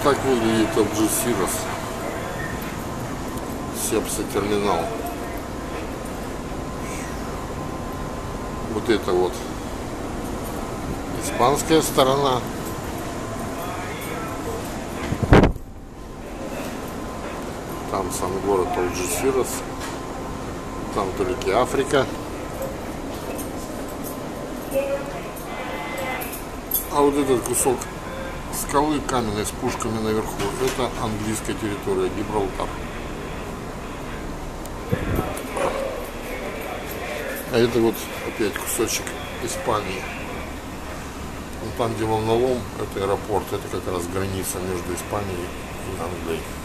так выглядит Алджирс, Сепса терминал. Вот это вот испанская сторона. Там сам город Алджирс. Там вдалеке Африка. А вот этот кусок скалы каменной с пушками наверху, это английская территория, Гибралтар. А это вот опять кусочек Испании. Там, где волнолом, это аэропорт, это как раз граница между Испанией и Англией.